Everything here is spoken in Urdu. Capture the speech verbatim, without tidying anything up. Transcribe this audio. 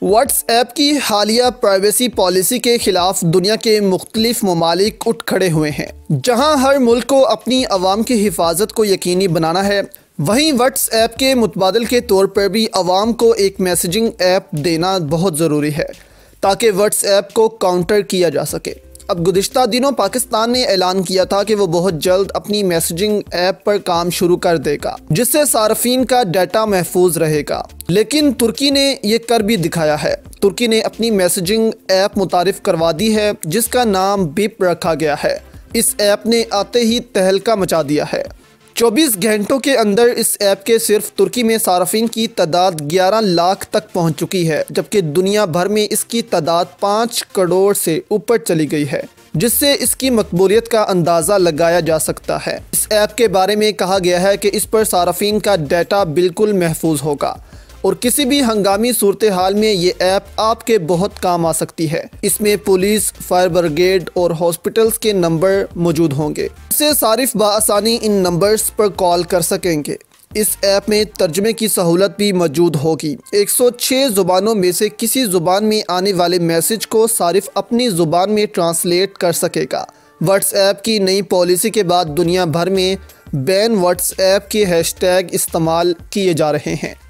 واٹس ایپ کی حالیہ پرائیویسی پالیسی کے خلاف دنیا کے مختلف ممالک اٹھ کھڑے ہوئے ہیں۔ جہاں ہر ملک کو اپنی عوام کی حفاظت کو یقینی بنانا ہے، وہیں واٹس ایپ کے متبادل کے طور پر بھی عوام کو ایک میسیجنگ ایپ دینا بہت ضروری ہے تاکہ واٹس ایپ کو کاؤنٹر کیا جا سکے۔ اب گزشتہ دنوں پاکستان نے اعلان کیا تھا کہ وہ بہت جلد اپنی میسیجنگ ایپ پر کام شروع کر دے گا جس سے صارفین کا ڈیٹا محفوظ رہے گا، لیکن ترکی نے یہ کر بھی دکھایا ہے۔ ترکی نے اپنی میسیجنگ ایپ متعارف کروا دی ہے جس کا نام بیپ رکھا گیا ہے۔ اس ایپ نے آتے ہی تہلکہ مچا دیا ہے۔ چوبیس گھنٹوں کے اندر اس ایپ کے صرف ترکی میں صارفین کی تعداد گیارہ لاکھ تک پہنچ چکی ہے، جبکہ دنیا بھر میں اس کی تعداد پانچ کروڑ سے اوپر چلی گئی ہے، جس سے اس کی مقبولیت کا اندازہ لگایا جا سکتا ہے۔ اس ایپ کے بارے میں کہا گیا ہے کہ اس پر صارفین کا ڈیٹا بالکل محفوظ ہوگا اور کسی بھی ہنگامی صورتحال میں یہ ایپ آپ کے بہت کام آ سکتی ہے۔ اس میں پولیس، فائر بریگیڈ اور ہاسپٹلز کے نمبر موجود ہوں گے، اس سے صارف بآسانی ان نمبرز پر کال کر سکیں گے۔ اس ایپ میں ترجمے کی سہولت بھی موجود ہوگی۔ ایک سو چھ زبانوں میں سے کسی زبان میں آنے والے میسج کو صارف اپنی زبان میں ٹرانسلیٹ کر سکے گا۔ واٹس ایپ کی نئی پالیسی کے بعد دنیا بھر میں بین واٹس ایپ کے ہیش ٹیگ استعمال کیے جا رہے ہیں۔